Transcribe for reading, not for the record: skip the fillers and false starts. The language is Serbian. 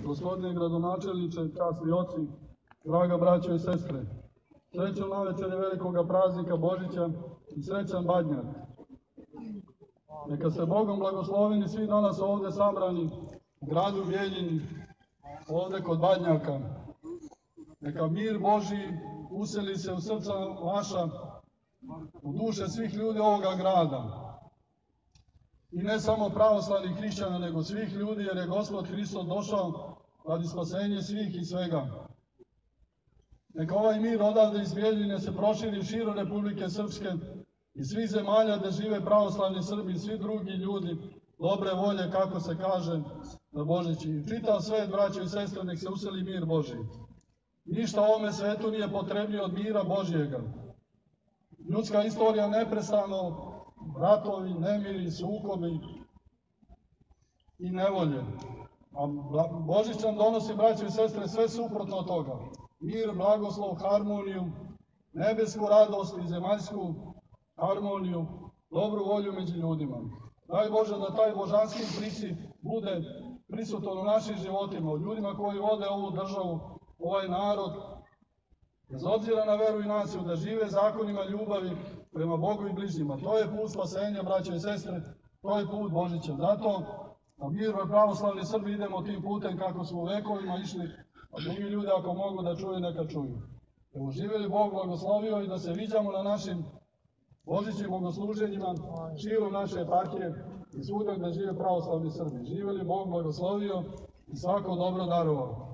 gospodine gradonačelniče, časni oci, draga braćo i sestre, srećom navečer velikoga praznika Božića i srećan Badnjak. Neka se Bogom blagosloveni svi danas ovde sabrani u gradu Bijeljini, ovde kod Badnjaka. Neka mir Božji useli se u srca vaša, u duše svih ljudi ovoga grada. I ne samo pravoslavnih hrišćana, nego svih ljudi, jer je Gospod Hristos došao radi spasenja svih i svega. Neka ovaj mir odavde iz Bijeljine se proširi širom Republike Srpske i svih zemalja gde žive pravoslavni Srbi i svi drugi ljudi dobre volje, kako se kaže, na Božić. I čitav svet, braćo i sestre, nek se useli mir Božji. Ništa ovome svetu nije potrebnije od mira Božjega. Ljudska istorija neprestano, ratovi, nemiri, sukobi i nevolje. A Božić nam donosi, braćo i sestre, sve suprotno od toga. Mir, blagoslov, harmoniju, nebesku radost i zemaljsku harmoniju, dobru volju među ljudima. Daj Bože da taj božanski princip bude prisutan u našim životima, u ljudima koji vode ovu državu, ovaj narod, bez obzira na veru i naciju, da žive zakonima ljubavi prema Bogu i bližnjima. To je put spasenja, braćo i sestre, to je put Božića. Zato, a mi pravoslavni Srbi idemo tim putem kako smo vekovima išli, a drugi ljudi ako mogu da čuju, neka čuju. Evo, živjeli Bog blagoslovio i da se viđamo na našim Božićim bogosluženjima širom naše eparhije i svuda gde žive pravoslavni Srbi. Živjeli Bog blagoslovio i svako dobro darovao.